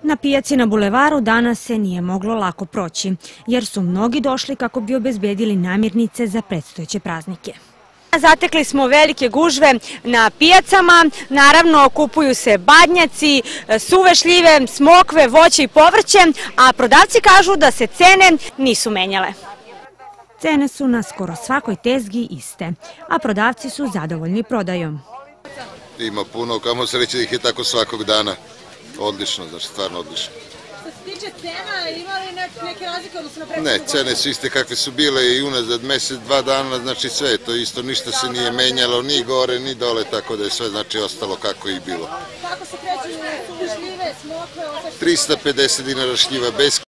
Na pijaci na Bulevaru danas se nije moglo lako proći, jer su mnogi došli kako bi obezbedili namirnice za predstojeće praznike. Zatekli smo velike gužve na pijacama, naravno kupuju se badnjaci, suve šljive, smokve, voće i povrće, a prodavci kažu da se cene nisu menjale. Cene su na skoro svakoj tezgi iste, a prodavci su zadovoljni prodajom. Ima puno, kamo sreće ih je tako svakog dana. Odlično, znači stvarno odlično. Što se tiče cena, ima li neke razlike odnosno na prethodnu Ne, godinu? cene su iste kakve su bile i unazad mjesec, 2 dana, znači sve je to isto, ništa se nije menjalo, ni gore, ni dole, tako da je sve znači ostalo kako i bilo. Kako se kreću suve šljive, smokve, 350 dinara šljiva bez